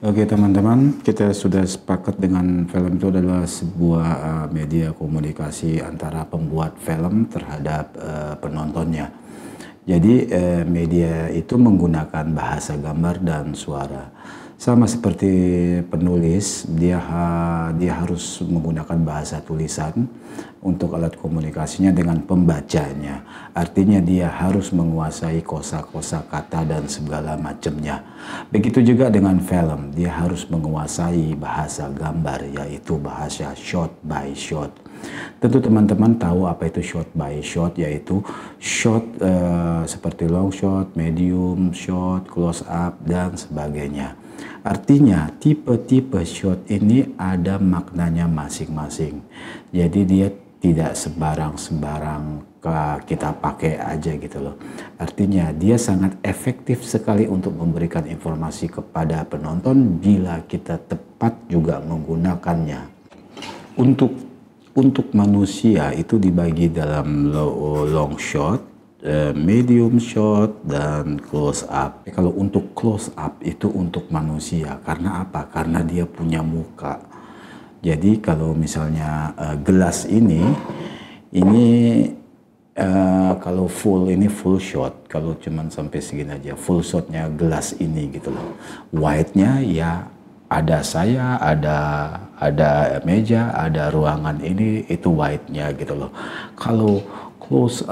Oke teman-teman, kita sudah sepakat dengan film itu adalah sebuah media komunikasi antara pembuat film terhadap penontonnya. Jadi media itu menggunakan bahasa gambar dan suara. Sama seperti penulis, dia harus menggunakan bahasa tulisan untuk alat komunikasinya dengan pembacanya. Artinya dia harus menguasai kosa-kosa kata dan segala macamnya. Begitu juga dengan film, dia harus menguasai bahasa gambar, yaitu bahasa shot by shot. Tentu teman-teman tahu apa itu shot by shot, yaitu shot seperti long shot, medium shot, close up, dan sebagainya. Artinya tipe-tipe shot ini ada maknanya masing-masing. Jadi dia tidak sembarang-sembarang kita pakai aja gitu loh. Artinya dia sangat efektif sekali untuk memberikan informasi kepada penonton bila kita tepat juga menggunakannya. Untuk manusia itu dibagi dalam long shot, medium shot, dan close up. Kalau untuk close up itu untuk manusia. Karena apa? Karena dia punya muka. Jadi kalau misalnya gelas ini kalau full shot. Kalau cuman sampai segini aja, full shotnya gelas ini gitu loh. Wide-nya ya ada saya, ada meja, ada ruangan ini, itu wide-nya gitu loh. Kalau close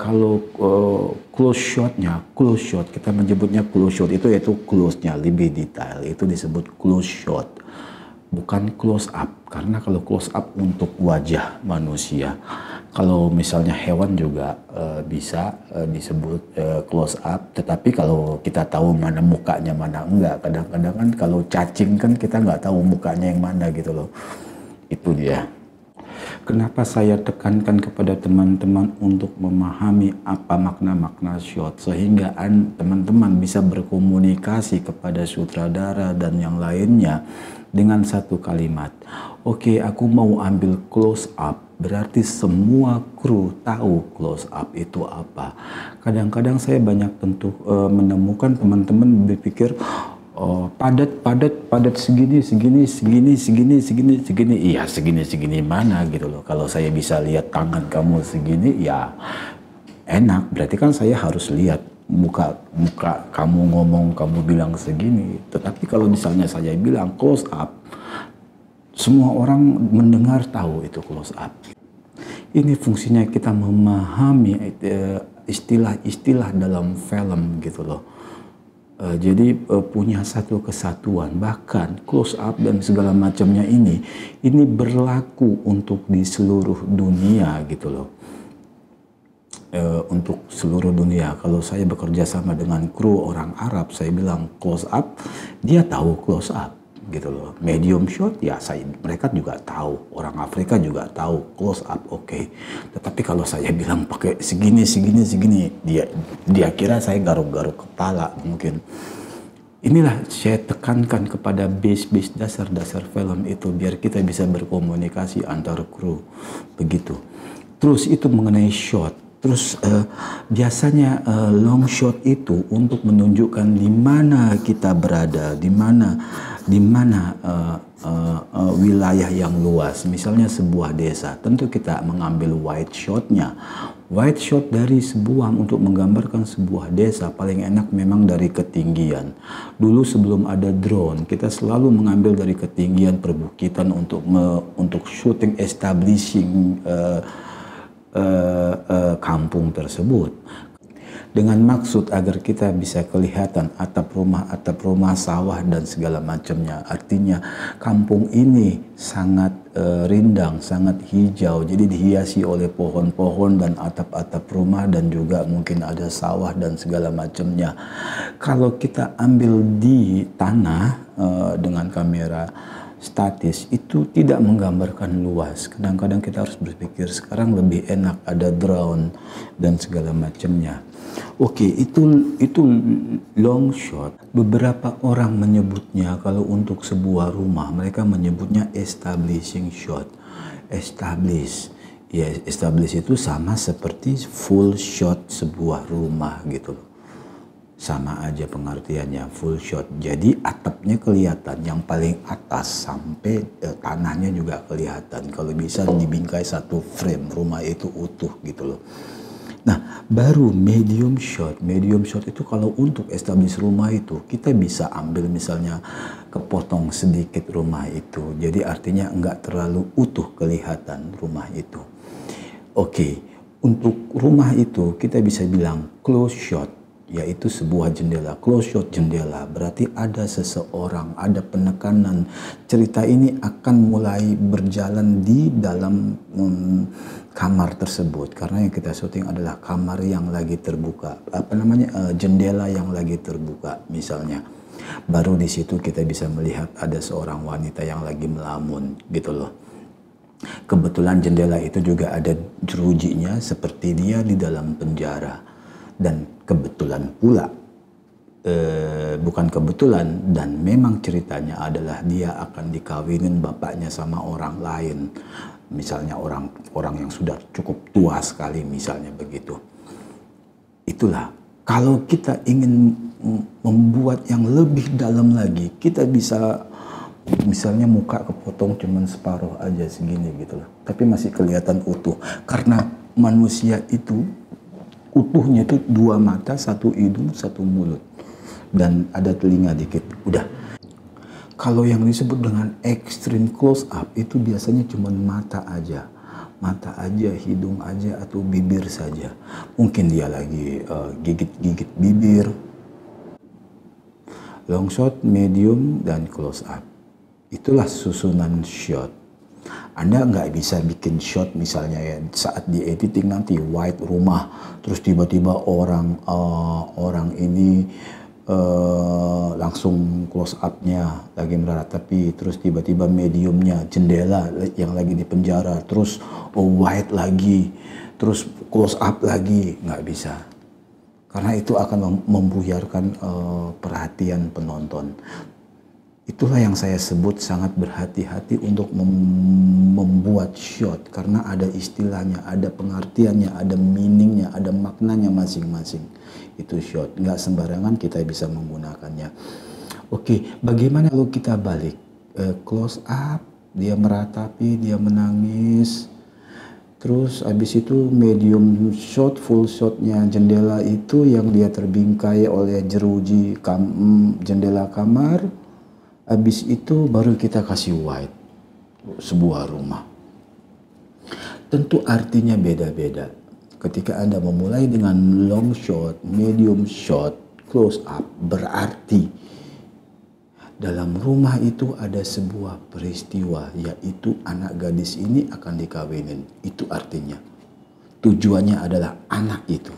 shot kita menyebutnya close shot itu yaitu close-nya lebih detail, itu disebut close shot, bukan close up. Karena kalau close up untuk wajah manusia, kalau misalnya hewan juga bisa disebut close up. Tetapi kalau kita tahu mana mukanya mana enggak, kadang-kadang kan kalau cacing kan kita nggak tahu mukanya yang mana gitu loh. Itu dia. Kenapa saya tekankan kepada teman-teman untuk memahami apa makna-makna shot, sehingga teman-teman bisa berkomunikasi kepada sutradara dan yang lainnya dengan satu kalimat. Oke, aku mau ambil close up, berarti semua kru tahu close up itu apa. Kadang-kadang saya banyak menemukan teman-teman berpikir, oh, padat segini. Iya, segini mana gitu loh. Kalau saya bisa lihat tangan kamu segini, ya enak. Berarti kan saya harus lihat muka kamu ngomong, kamu bilang segini. Tetapi kalau misalnya saya bilang close up, semua orang mendengar tahu itu close up. Ini fungsinya kita memahami istilah-istilah dalam film gitu loh. Jadi punya satu kesatuan, bahkan close up dan segala macamnya ini berlaku untuk di seluruh dunia gitu loh. Untuk seluruh dunia, kalau saya bekerja sama dengan kru orang Arab, saya bilang close up, dia tahu close up gitu loh. Medium shot ya mereka juga tahu, orang Afrika juga tahu close up, oke. Tetapi kalau saya bilang pakai segini, dia kira saya garuk-garuk kepala mungkin. Inilah saya tekankan kepada base dasar film itu biar kita bisa berkomunikasi antar kru begitu. Terus itu mengenai shot. Terus biasanya long shot itu untuk menunjukkan di mana kita berada, di mana wilayah yang luas. Misalnya sebuah desa, tentu kita mengambil wide shotnya. Wide shot dari untuk menggambarkan sebuah desa paling enak memang dari ketinggian. Dulu sebelum ada drone, kita selalu mengambil dari ketinggian perbukitan untuk shooting establishing kampung tersebut, dengan maksud agar kita bisa kelihatan atap rumah, sawah dan segala macamnya. Artinya kampung ini sangat rindang, sangat hijau, jadi dihiasi oleh pohon-pohon dan atap-atap rumah dan juga mungkin ada sawah dan segala macamnya. Kalau kita ambil di tanah dengan kamera statis itu tidak menggambarkan luas. Kadang-kadang kita harus berpikir sekarang lebih enak ada drone dan segala macamnya. Oke, itu long shot. Beberapa orang menyebutnya kalau untuk sebuah rumah mereka menyebutnya establishing shot. Establish itu sama seperti full shot sebuah rumah gitu loh. sama aja pengertiannya, full shot. Jadi atapnya kelihatan, yang paling atas sampai tanahnya juga kelihatan. Kalau bisa dibingkai satu frame, rumah itu utuh gitu loh. Nah, baru medium shot. Medium shot itu kalau untuk establish rumah itu, kita bisa ambil misalnya kepotong sedikit rumah itu. Jadi artinya enggak terlalu utuh kelihatan rumah itu. Oke, untuk rumah itu kita bisa bilang close shot, yaitu sebuah jendela. Close shot jendela berarti ada seseorang, ada penekanan. Cerita ini akan mulai berjalan di dalam kamar tersebut, karena yang kita syuting adalah kamar yang lagi terbuka, jendela yang lagi terbuka misalnya. Baru di situ kita bisa melihat ada seorang wanita yang lagi melamun gitu loh. Kebetulan jendela itu juga ada jerujinya seperti dia di dalam penjara. Dan kebetulan pula, bukan kebetulan, dan memang ceritanya adalah dia akan dikawinin bapaknya sama orang lain. Misalnya orang yang sudah cukup tua sekali misalnya begitu. Itulah, kalau kita ingin membuat yang lebih dalam lagi, kita bisa misalnya muka kepotong cuman separuh aja segini gitu loh. Tapi masih kelihatan utuh. Karena manusia itu utuhnya itu 2 mata, 1 hidung, 1 mulut. Dan ada telinga dikit. Udah. Kalau yang disebut dengan extreme close up itu biasanya cuma mata aja. Mata aja, hidung aja, atau bibir saja. Mungkin dia lagi gigit-gigit bibir. Long shot, medium, dan close up. Itulah susunan shot. Anda nggak bisa bikin shot misalnya ya saat di editing nanti wide rumah, terus tiba-tiba orang ini langsung close up-nya lagi merarat, tapi terus tiba-tiba mediumnya jendela yang lagi di penjara, terus wide lagi, terus close up lagi, nggak bisa. Karena itu akan membuyarkan perhatian penonton. Itulah yang saya sebut sangat berhati-hati untuk membuat shot, karena ada istilahnya, ada pengertiannya, ada meaningnya, ada maknanya masing-masing. Itu shot, nggak sembarangan kita bisa menggunakannya. Oke, bagaimana kalau kita balik? Close up, dia meratapi, dia menangis. Terus habis itu medium shot, full shotnya jendela itu yang dia terbingkai oleh jeruji jendela kamar. Habis itu baru kita kasih wide, sebuah rumah. Tentu artinya beda-beda. Ketika Anda memulai dengan long shot, medium shot, close up, berarti dalam rumah itu ada sebuah peristiwa, yaitu anak gadis ini akan dikawinin. Itu artinya. Tujuannya adalah anak itu.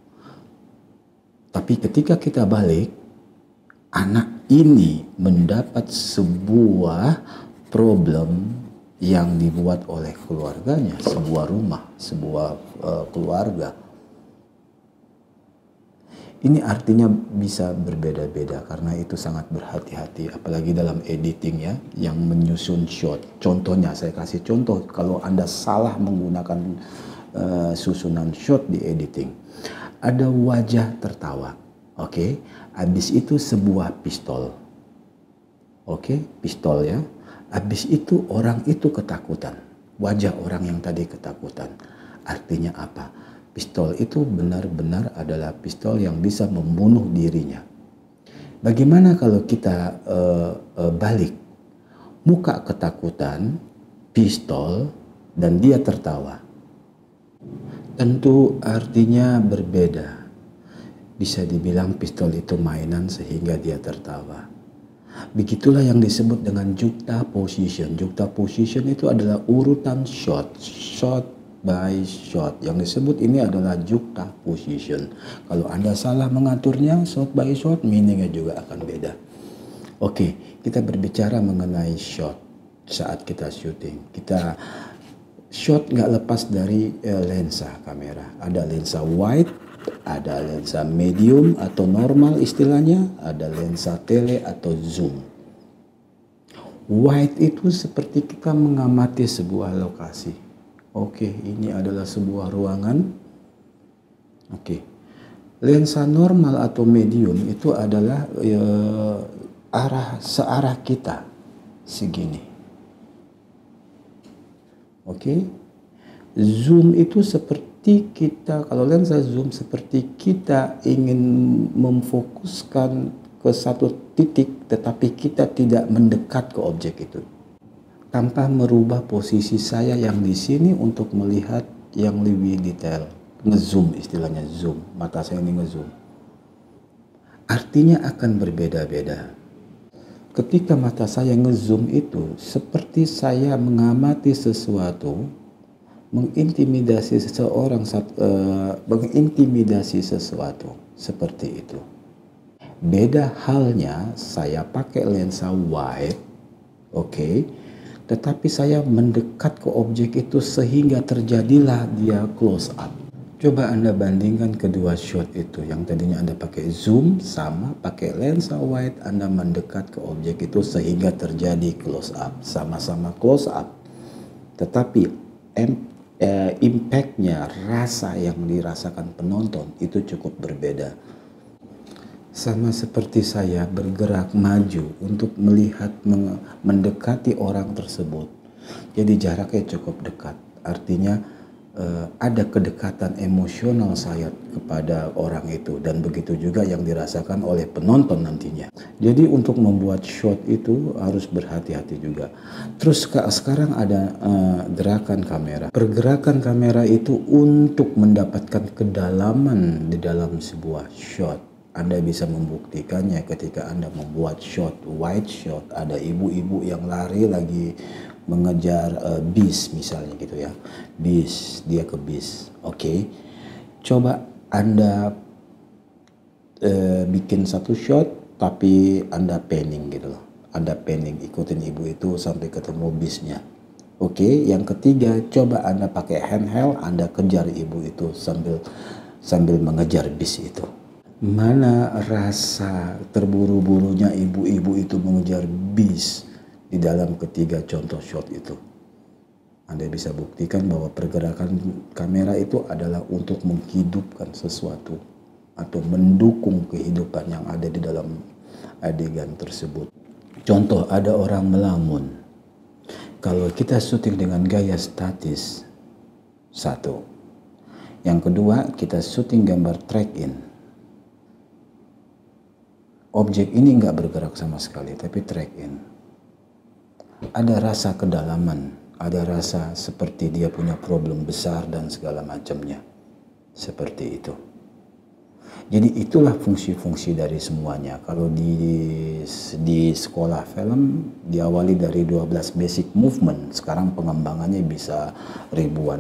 Tapi ketika kita balik, anak ini mendapat sebuah problem yang dibuat oleh keluarganya, sebuah rumah, sebuah keluarga. Ini artinya bisa berbeda-beda, karena itu sangat berhati-hati, apalagi dalam editing ya, yang menyusun shot. Contohnya, saya kasih contoh, kalau Anda salah menggunakan susunan shot di editing. Ada wajah tertawa, oke? Habis itu sebuah pistol, oke? Pistol ya. Habis itu orang itu ketakutan, wajah orang yang tadi ketakutan. Artinya apa? Pistol itu benar-benar adalah pistol yang bisa membunuh dirinya. Bagaimana kalau kita balik? Muka ketakutan, pistol, dan dia tertawa. Tentu artinya berbeda. Bisa dibilang pistol itu mainan sehingga dia tertawa. Begitulah yang disebut dengan juxtaposition. Juxtaposition itu adalah urutan shot by shot. Yang disebut ini adalah juxtaposition. Kalau Anda salah mengaturnya, shot by shot, meaningnya juga akan beda. Oke, kita berbicara mengenai shot saat kita syuting. Kita shot nggak lepas dari lensa kamera. Ada lensa wide, ada lensa medium atau normal istilahnya, ada lensa tele atau zoom. Wide itu seperti kita mengamati sebuah lokasi. Oke, ini adalah sebuah ruangan. Oke, Lensa normal atau medium itu adalah searah kita segini. Oke? Zoom itu seperti kita, kalau lensa zoom seperti kita ingin memfokuskan ke satu titik, tetapi kita tidak mendekat ke objek itu. Tanpa merubah posisi saya yang di sini untuk melihat yang lebih detail. Ngezoom istilahnya, zoom. Mata saya ini ngezoom. Artinya akan berbeda-beda. Ketika mata saya ngezoom itu, seperti saya mengamati sesuatu, mengintimidasi sesuatu, seperti itu. Beda halnya saya pakai lensa wide, oke, tetapi saya mendekat ke objek itu sehingga terjadilah dia close up. Coba Anda bandingkan kedua shot itu, yang tadinya Anda pakai zoom sama pakai lensa wide, Anda mendekat ke objek itu sehingga terjadi close up, sama-sama close up, tetapi impactnya, rasa yang dirasakan penonton itu cukup berbeda. Sama seperti saya bergerak maju untuk melihat mendekati orang tersebut, jadi jaraknya cukup dekat, artinya ada kedekatan emosional saya kepada orang itu, dan begitu juga yang dirasakan oleh penonton nantinya. Jadi untuk membuat shot itu harus berhati-hati juga. Terus sekarang ada gerakan kamera. Pergerakan kamera itu untuk mendapatkan kedalaman di dalam sebuah shot. Anda bisa membuktikannya ketika Anda membuat shot, wide shot, ada ibu-ibu yang lari lagi mengejar bis misalnya gitu ya, bis, dia ke bis. Oke, coba Anda bikin satu shot tapi Anda panning gitu loh, Anda panning ikutin ibu itu sampai ketemu bisnya. Oke, yang ketiga coba Anda pakai handheld, Anda kejar ibu itu sambil mengejar bis itu. Mana rasa terburu-burunya ibu-ibu itu mengejar bis di dalam ketiga contoh shot itu? Anda bisa buktikan bahwa pergerakan kamera itu adalah untuk menghidupkan sesuatu atau mendukung kehidupan yang ada di dalam adegan tersebut. Contoh, ada orang melamun. Kalau kita syuting dengan gaya statis, satu. Yang kedua, kita syuting gambar track in. Objek ini nggak bergerak sama sekali, tapi track in. Ada rasa kedalaman, ada rasa seperti dia punya problem besar dan segala macamnya. Seperti itu. Jadi itulah fungsi-fungsi dari semuanya. Kalau di sekolah film diawali dari 12 basic movement, sekarang pengembangannya bisa ribuan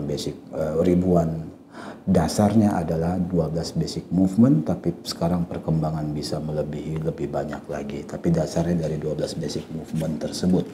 dasarnya adalah 12 basic movement, tapi sekarang perkembangan bisa melebihi lebih banyak lagi. Tapi dasarnya dari 12 basic movement tersebut.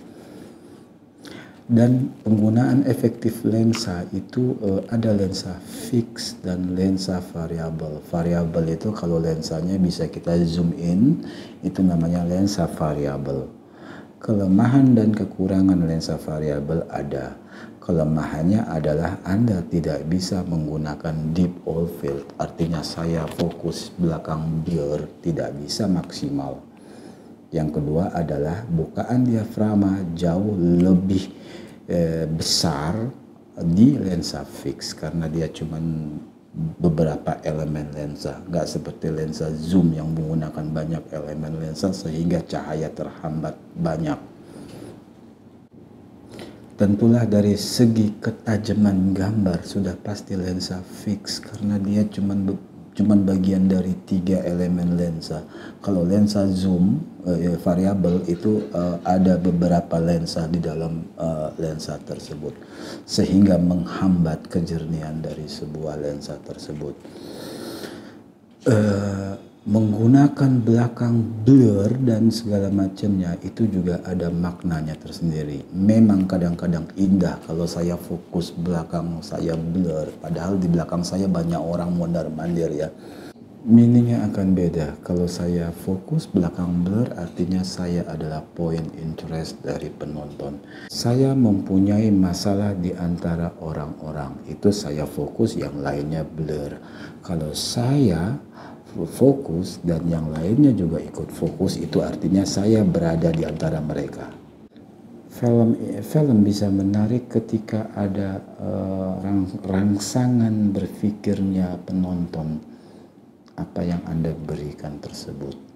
Dan penggunaan efektif lensa itu ada lensa fix dan lensa variabel. Variabel itu kalau lensanya bisa kita zoom in, itu namanya lensa variabel. Kelemahan dan kekurangan lensa variabel ada. Kelemahannya adalah Anda tidak bisa menggunakan deep all field, artinya saya fokus belakang blur tidak bisa maksimal. Yang kedua adalah bukaan diafragma jauh lebih besar di lensa fix karena dia cuman beberapa elemen lensa, nggak seperti lensa zoom yang menggunakan banyak elemen lensa sehingga cahaya terhambat banyak. Tentulah dari segi ketajaman gambar sudah pasti lensa fix karena dia cuman bagian dari 3 elemen lensa. Kalau lensa zoom variabel itu ada beberapa lensa di dalam lensa tersebut sehingga menghambat kejernihan dari sebuah lensa tersebut. Menggunakan belakang blur dan segala macamnya itu juga ada maknanya tersendiri. Memang kadang-kadang indah kalau saya fokus belakang saya blur, padahal di belakang saya banyak orang mondar-mandir ya. Meaningnya akan beda. Kalau saya fokus belakang blur artinya saya adalah point interest dari penonton. Saya mempunyai masalah di antara orang-orang, itu saya fokus, yang lainnya blur. Kalau saya fokus dan yang lainnya juga ikut fokus, itu artinya saya berada di antara mereka. Film bisa menarik ketika ada rangsangan berpikirnya penonton, apa yang Anda berikan tersebut.